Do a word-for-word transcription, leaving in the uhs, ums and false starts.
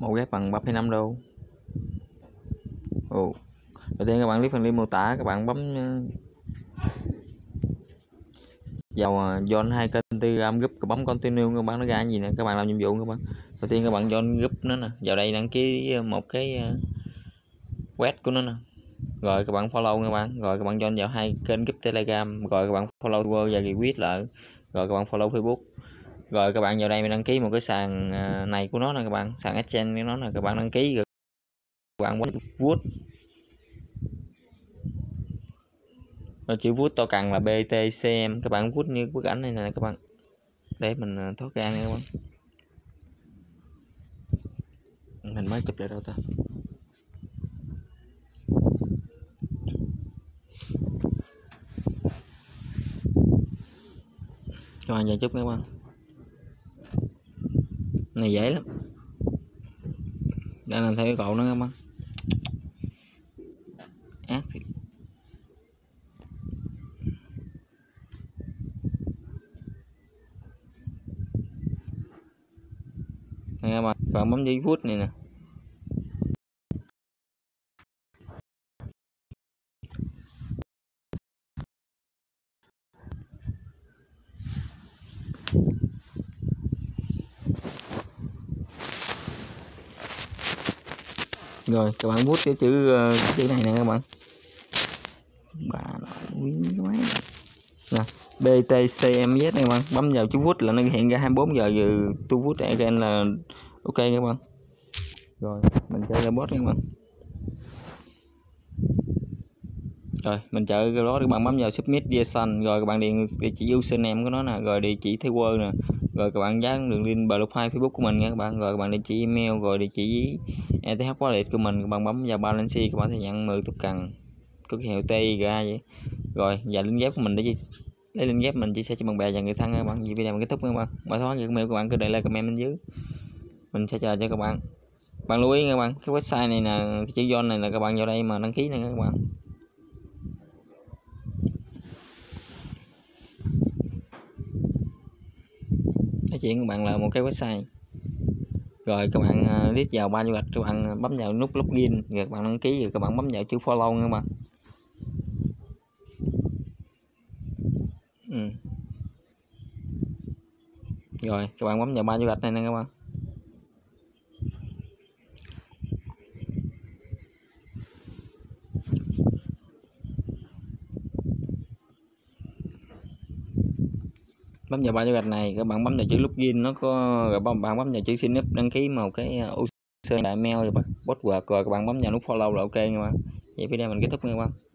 một ghép bằng ba phẩy năm đô. Ồ. Đầu tiên các bạn click phần link mô tả, các bạn bấm vào join hai kênh Telegram group, bấm continue các bạn, nó ra cái gì nè, các bạn làm nhiệm vụ các bạn. Đầu tiên các bạn join group nó nè, vào đây đăng ký một cái web của nó nè. Rồi các bạn follow các bạn, rồi các bạn join vào hai kênh group Telegram, rồi các bạn follow Word và retweet lại, rồi các bạn follow Facebook. Rồi các bạn vào đây mình đăng ký một cái sàn này của nó nè các bạn, sàn exchange của nó nè, các bạn đăng ký rồi các bạn bấm vote. Rồi chữ vote to cần là bê tê xê em, các bạn vote như bức ảnh này nè các bạn. Để mình thoát ra nha các bạn. Mình mới chụp lại đâu ta. Rồi giờ chút các bạn. Này dễ lắm. Đang làm theo cái cậu nó các bạn. Ác thiệt. Này các bạn, các bạn bấm giấy phút này nè. Rồi các bạn bút cái chữ uh, chữ này nè các bạn. Bà nội quý quá. Nè, bê tê xê em zét này các bạn, bấm vào chữ vote là nó hiện ra hai mươi bốn giờ giờ tu vote again là ok các bạn. Rồi, mình chơi robot các bạn. Rồi, mình chơi cái đó các bạn bấm vào submit reason, rồi các bạn điền địa chỉ username của nó nè, rồi địa chỉ thay word nè, rồi các bạn dán đường link profile Facebook của mình nha các bạn, rồi các bạn địa chỉ email, rồi địa chỉ e tê hát wallet của mình, các bạn bấm vào balance, các bạn sẽ nhận mười token có cái hiệu T ra vậy. Rồi, và link ghép của mình để lấy link ghép mình chia sẻ cho bạn bè và người thân các bạn. Vì video mình kết thúc các bạn. Mọi thoát những mail của bạn cứ để lại comment bên dưới. Mình sẽ chờ cho các bạn. Bạn lưu ý các bạn, cái website này nè, cái chữ join này là các bạn vào đây mà đăng ký nè các bạn. Nói chuyện các bạn là một cái website. Rồi các bạn click vào ba chữ gạch, các bạn bấm vào nút login, rồi các bạn đăng ký, rồi các bạn bấm vào chữ follow các bạn. Ừ. Rồi các bạn bấm vào ba chữ gạch này nè các bạn. Bấm vào ba chữ gạch này, các bạn bấm vào chữ login, nó có rồi bạn bấm vào chữ sign up, đăng ký một cái username email rồi password, rồi các bạn bấm vào nút follow là ok các bạn. Vậy video mình kết thúc nha các bạn.